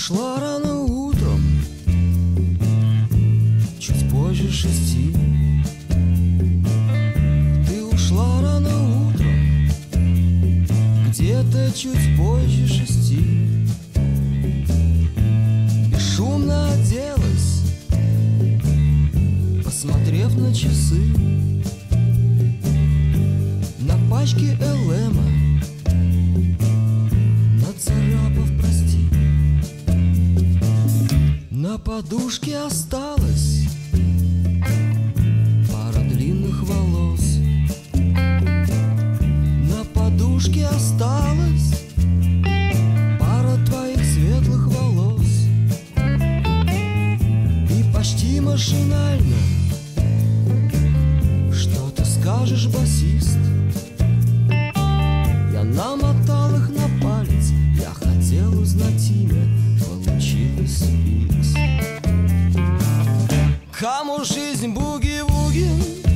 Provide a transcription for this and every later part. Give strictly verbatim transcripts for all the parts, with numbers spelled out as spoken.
ушла рано утром, чуть позже шести. Ты ушла рано утром, где-то чуть позже шести. Бесшумно оделась, посмотрев на часы. На пачке эл эма нацарапав «прости». На подушке осталась пара длинных волос. На подушке осталась пара твоих светлых волос. И почти машинально: что ты скажешь, басист? Я намотал их на палец, я хотел узнать имя, получилось икс. Кому жизнь буги-вуги,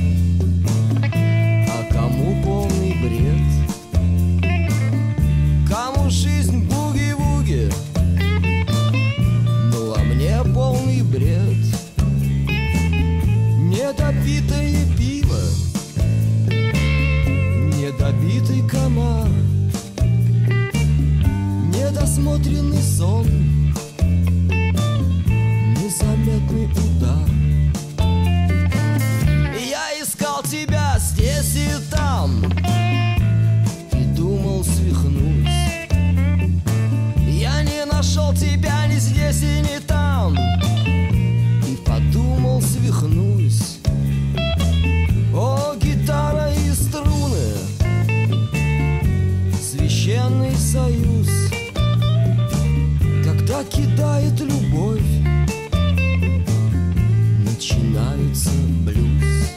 а кому полный бред. Кому жизнь буги-вуги, ну а мне полный бред. Недопитое пиво, недобитый комар, недосмотренный сон, незаметный удар. Я искал тебя здесь и там и думал, свихнусь. Я не нашел тебя ни здесь и ни там и подумал, свихнусь. О, гитара и струны, священный союз, когда кидает любовь, начинается блюз.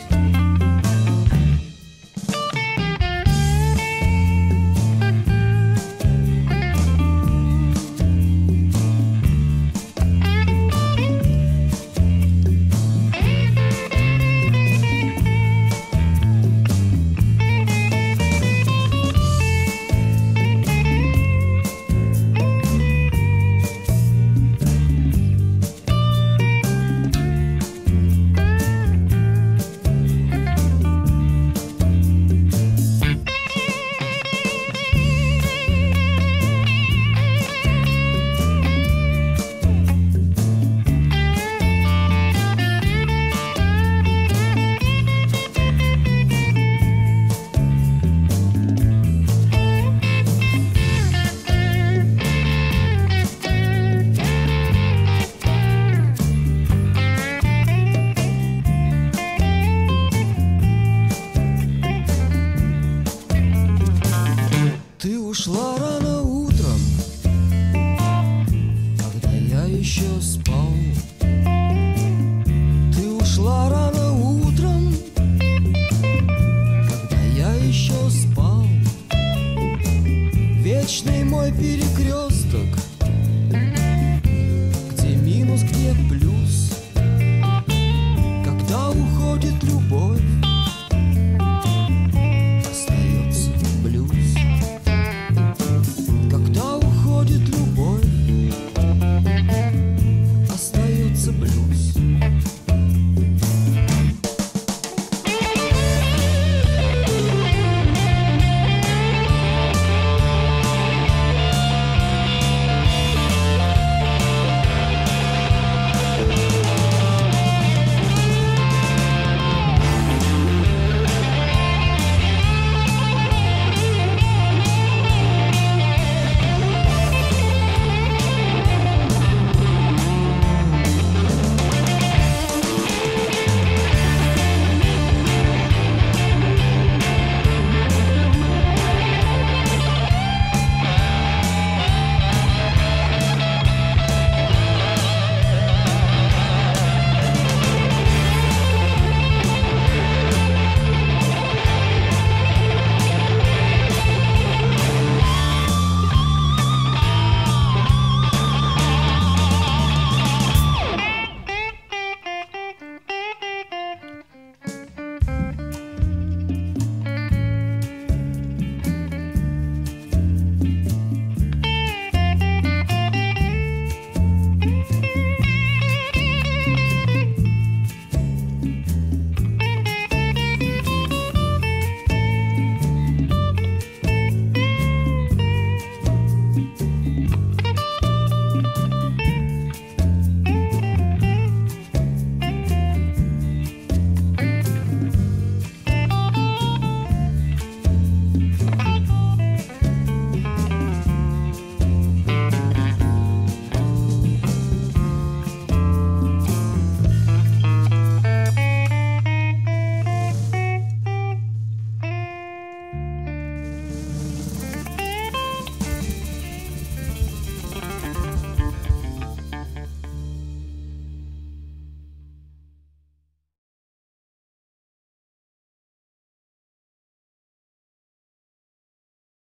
Ты ушла рано утром, когда я еще спал. Ты ушла рано утром, когда я еще спал. Вечный мой перекресток